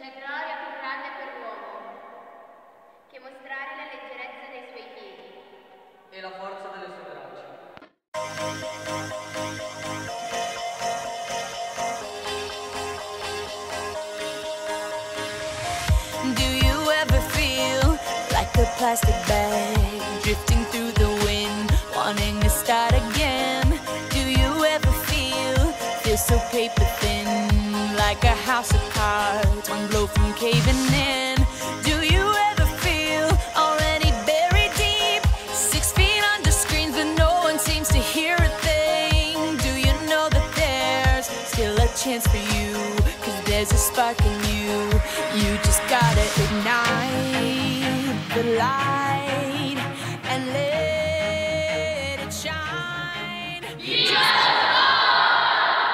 una gloria più grande per l'uomo che mostrare la leggerezza dei suoi piedi e la forza delle sue braccia. Do you ever feel like a plastic bag drifting through the wind, wanting to start again? Do you ever feel so paper thin, like a house of cards, one blow from caving in? Do you ever feel already buried deep, 6 feet under screens but no one seems to hear a thing? Do you know that there's still a chance for you, 'cause there's a spark in you? You just gotta ignite the light and let it shine.